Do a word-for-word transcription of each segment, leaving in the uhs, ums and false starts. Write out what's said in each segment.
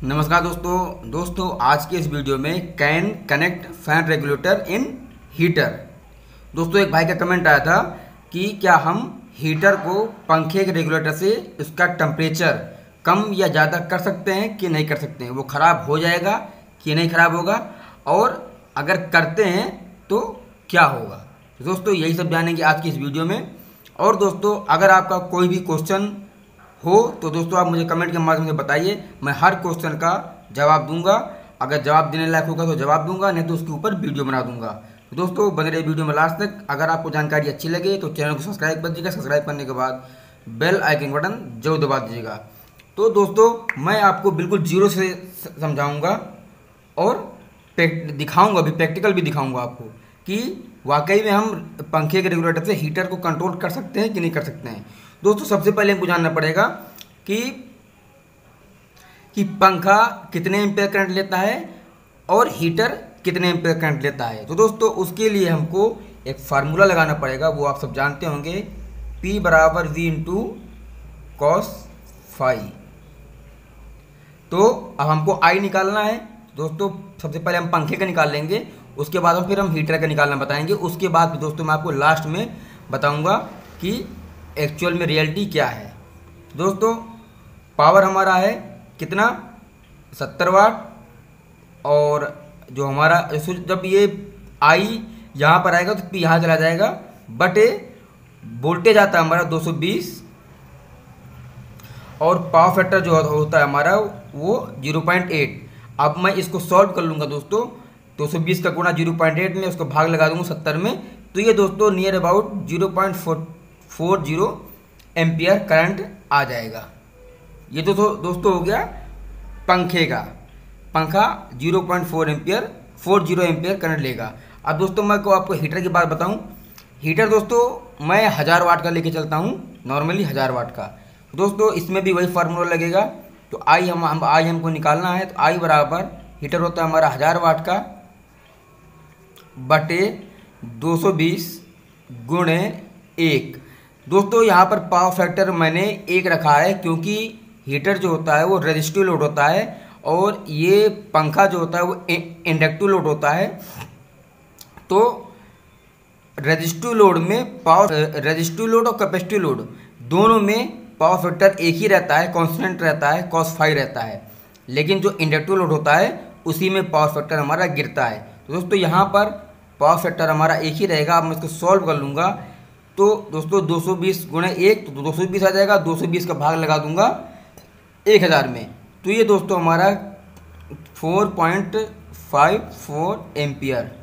नमस्कार दोस्तों दोस्तों आज के इस वीडियो में can connect fan regulator in heater. दोस्तों एक भाई का कमेंट आया था कि क्या हम हीटर को पंखे के रेगुलेटर से उसका टेम्परेचर कम या ज़्यादा कर सकते हैं कि नहीं कर सकते हैं, वो ख़राब हो जाएगा कि नहीं ख़राब होगा, और अगर करते हैं तो क्या होगा। तो दोस्तों यही सब जानेंगे आज की इस वीडियो में। और दोस्तों अगर आपका कोई भी क्वेश्चन हो तो दोस्तों आप मुझे कमेंट के माध्यम से बताइए, मैं हर क्वेश्चन का जवाब दूंगा। अगर जवाब देने लायक होगा तो जवाब दूंगा, नहीं तो उसके ऊपर वीडियो बना दूंगा। तो दोस्तों बने रहिए वीडियो में लास्ट तक। अगर आपको जानकारी अच्छी लगे तो चैनल को सब्सक्राइब कर दीजिएगा, सब्सक्राइब करने के बाद बेल आइकन बटन जरूर दबा दीजिएगा। तो दोस्तों मैं आपको बिल्कुल जीरो से समझाऊँगा और दिखाऊँगा भी, प्रैक्टिकल भी दिखाऊँगा आपको कि वाकई में हम पंखे के रेगुलेटर से हीटर को कंट्रोल कर सकते हैं कि नहीं कर सकते हैं। दोस्तों सबसे पहले हमको जानना पड़ेगा कि कि पंखा कितने एम्पीयर करंट लेता है और हीटर कितने एम्पीयर करंट लेता है। तो दोस्तों उसके लिए हमको एक फार्मूला लगाना पड़ेगा, वो आप सब जानते होंगे, P बराबर वी इंटू कॉस फाई। तो अब हमको I निकालना है। दोस्तों सबसे पहले हम पंखे का निकाल लेंगे, उसके बाद हम फिर हम हीटर का निकालना बताएंगे। उसके बाद दोस्तों मैं आपको लास्ट में बताऊंगा कि एक्चुअल में रियलिटी क्या है। दोस्तों पावर हमारा है कितना, सत्तर वाट, और जो हमारा जब ये आई यहाँ पर आएगा तो पी यहाँ चला जाएगा, बटे वोल्टेज आता है हमारा दो सौ बीस, और पावर फैक्टर जो होता है हमारा वो ज़ीरो पॉइंट एट। अब मैं इसको सॉल्व कर लूँगा दोस्तों, दो सौ बीस का गुणा ज़ीरो पॉइंट एट में उसको भाग लगा दूँगा सत्तर में, तो ये दोस्तों near about zero point four zero ampere current आ जाएगा। ये तो दोस्तों हो गया पंखे का, पंखा zero point four ampere four zero ampere current लेगा। अब दोस्तों मैं को आपको हीटर की बात बताऊं। हीटर दोस्तों मैं हज़ार वाट का लेके चलता हूं, नॉर्मली हज़ार वाट का। दोस्तों इसमें भी वही फार्मूला लगेगा। तो आई हम हम आई हमको निकालना है, तो आई बराबर हीटर होता है हमारा हज़ार वाट का बटे दो सौ बीस गुणे एक। दोस्तों यहाँ पर पावर फैक्टर मैंने एक रखा है क्योंकि हीटर जो होता है वो रेजिस्टिव लोड होता है और ये पंखा जो होता है वो इंडक्टिव लोड होता है। तो रेजिस्टिव लोड में पावर रेजिस्टिव लोड और कैपेसिटिव लोड दोनों में पावर फैक्टर एक ही रहता है, कांस्टेंट रहता है, कॉस फाइव रहता है। लेकिन जो इंडक्टिव लोड होता है उसी में पावर फैक्टर हमारा गिरता है। तो दोस्तों यहाँ पर पावर फैक्टर हमारा एक ही रहेगा। अब मैं इसको सॉल्व कर लूँगा, तो दोस्तों दो सौ बीस गुणे एक तो दो सौ बीस आ जाएगा, दो सौ बीस का भाग लगा दूंगा एक हज़ार में, तो ये दोस्तों हमारा four point five four ampere.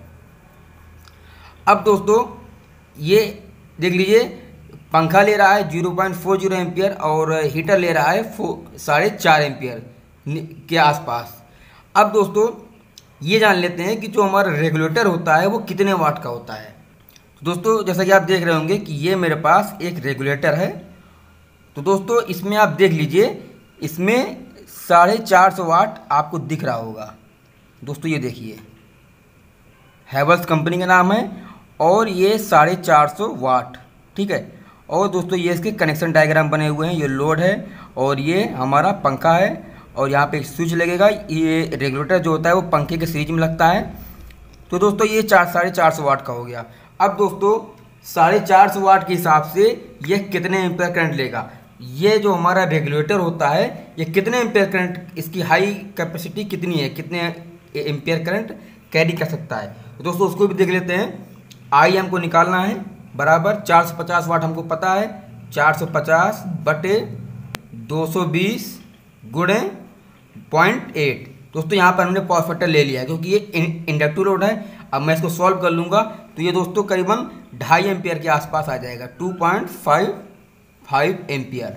अब दोस्तों ये देख लीजिए, पंखा ले रहा है zero point four zero ampere और हीटर ले रहा है साढ़े चार एम्पियर के आसपास। अब दोस्तों ये जान लेते हैं कि जो हमारा रेगुलेटर होता है वो कितने वाट का होता है। दोस्तों जैसा कि आप देख रहे होंगे कि ये मेरे पास एक रेगुलेटर है। तो दोस्तों इसमें आप देख लीजिए, इसमें साढ़े चार सौ वाट आपको दिख रहा होगा। दोस्तों ये देखिए, हैवेल्स कंपनी का नाम है और ये साढ़े चार सौ वाट, ठीक है। और दोस्तों ये इसके कनेक्शन डायग्राम बने हुए हैं, ये लोड है और ये हमारा पंखा है, और यहाँ पे एक स्विच लगेगा। ये रेगुलेटर जो होता है वो पंखे के सीरीज में लगता है। तो दोस्तों ये चार साढ़े चार सौ वाट का हो गया। अब दोस्तों साढ़े चार सौ वाट के हिसाब से ये कितने एम्पियर करंट लेगा। ये जो हमारा रेगुलेटर होता है ये कितने एम्पियर करंट, इसकी हाई कैपेसिटी कितनी है, कितने एम्पियर करंट कैरी कर सकता है। तो दोस्तों उसको भी देख लेते हैं। आई हमको निकालना है बराबर चार सौ पचास वाट, हमको पता है चार सौ पचास बटे दो सौ बीस गुणे पॉइंट एट। दोस्तों यहाँ पर हमने पावर फैक्टर ले लिया है क्योंकि ये इंडक्टिव लोड है। अब मैं इसको सॉल्व कर लूँगा तो ये दोस्तों करीबन ढाई एम्पियर के आसपास आ जाएगा, two point five five ampere.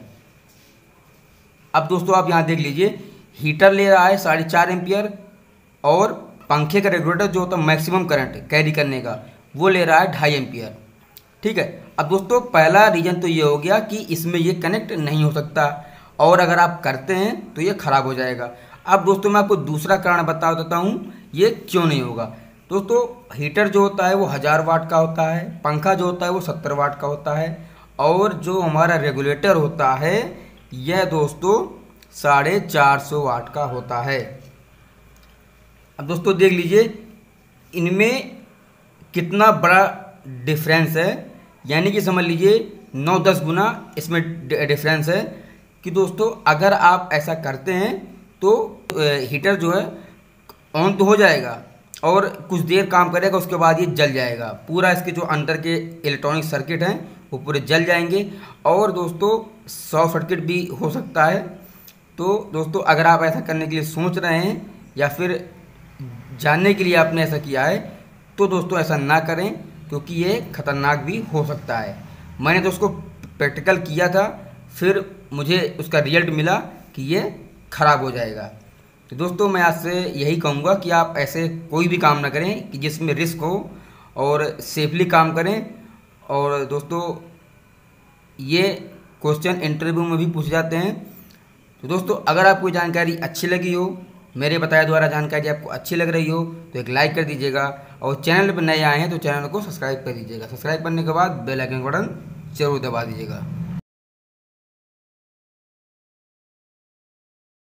अब दोस्तों आप यहाँ देख लीजिए, हीटर ले रहा है साढ़े चार एम्पियर और पंखे का रेगुलेटर जो होता है मैक्सिमम करंट कैरी करने का वो ले रहा है ढाई एम्पियर, ठीक है। अब दोस्तों पहला रीजन तो ये हो गया कि इसमें ये कनेक्ट नहीं हो सकता, और अगर आप करते हैं तो ये खराब हो जाएगा। अब दोस्तों मैं आपको दूसरा कारण बता देता हूँ ये क्यों नहीं होगा। दोस्तों हीटर जो होता है वो हज़ार वाट का होता है, पंखा जो होता है वो सत्तर वाट का होता है, और जो हमारा रेगुलेटर होता है यह दोस्तों साढ़े चार सौ वाट का होता है। अब दोस्तों देख लीजिए इनमें कितना बड़ा डिफरेंस है, यानी कि समझ लीजिए नौ दस गुना इसमें डिफरेंस है कि दोस्तों अगर आप ऐसा करते हैं तो हीटर जो है ऑन तो हो जाएगा और कुछ देर काम करेगा, उसके बाद ये जल जाएगा। पूरा इसके जो अंदर के इलेक्ट्रॉनिक सर्किट हैं वो पूरे जल जाएंगे और दोस्तों शॉर्ट सर्किट भी हो सकता है। तो दोस्तों अगर आप ऐसा करने के लिए सोच रहे हैं या फिर जानने के लिए आपने ऐसा किया है तो दोस्तों ऐसा ना करें, क्योंकि ये खतरनाक भी हो सकता है। मैंने तो उसको प्रैक्टिकल किया था, फिर मुझे उसका रिजल्ट मिला कि ये ख़राब हो जाएगा। तो दोस्तों मैं आपसे यही कहूँगा कि आप ऐसे कोई भी काम ना करें कि जिसमें रिस्क हो और सेफली काम करें। और दोस्तों ये क्वेश्चन इंटरव्यू में भी पूछे जाते हैं। तो दोस्तों अगर आपको जानकारी अच्छी लगी हो, मेरे बताए द्वारा जानकारी आपको अच्छी लग रही हो तो एक लाइक कर दीजिएगा और चैनल पर नए आए हैं तो चैनल को सब्सक्राइब कर दीजिएगा। सब्सक्राइब करने के बाद बेल आइकन बटन जरूर दबा दीजिएगा।